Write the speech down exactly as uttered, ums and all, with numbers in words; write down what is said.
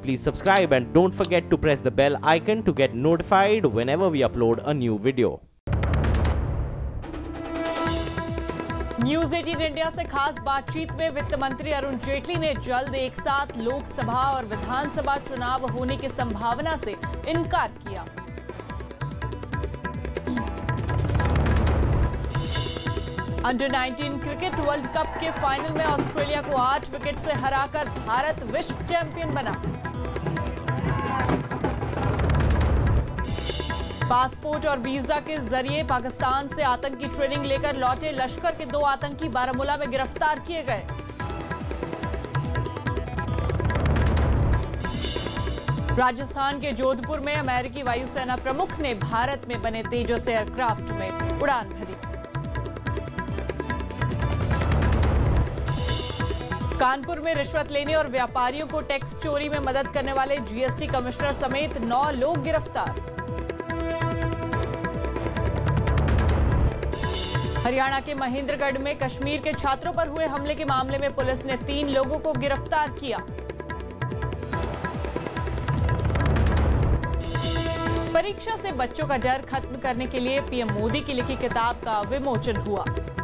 please subscribe and don't forget to press the bell icon to get notified whenever we upload a new video. News अठारह India से खास बातचीत में वित्त मंत्री अरुण जेटली ने जल्द एक साथ लोकसभा और विधानसभा चुनाव होने की संभावना से इनकार किया। Under nineteen cricket world cup के फाइनल में ऑस्ट्रेलिया को आठ विकेट से हराकर भारत विश्व चैंपियन बना। पासपोर्ट और वीजा के जरिए पाकिस्तान से आतंकी ट्रेनिंग लेकर लौटे लश्कर के दो आतंकी बारामूला में गिरफ्तार किए गए। राजस्थान के जोधपुर में अमेरिकी वायुसेना प्रमुख ने भारत में बने तेजस एयरक्राफ्ट में उड़ान भरी। कानपुर में रिश्वत लेने और व्यापारियों को टैक्स चोरी में मदद करने वाले जीएसटी कमिश्नर समेत नौ लोग गिरफ्तार। हरियाणा के महेंद्रगढ़ में कश्मीर के छात्रों पर हुए हमले के मामले में पुलिस ने तीन लोगों को गिरफ्तार किया। परीक्षा से बच्चों का डर खत्म करने के लिए पीएम मोदी की लिखी किताब का विमोचन हुआ।